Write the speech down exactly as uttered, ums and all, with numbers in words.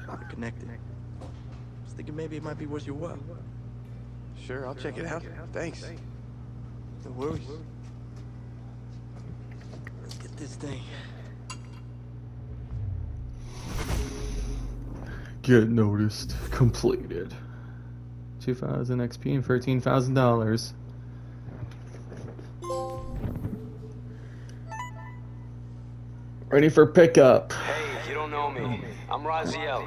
Found it connected. Was thinking maybe it might be worth your while. Sure, I'll check it out. Thanks. No worries. Let's get this thing. Get noticed. Completed. two thousand X P and thirteen thousand dollars. Ready for pickup. Hey, if you don't know me, I'm Raziel.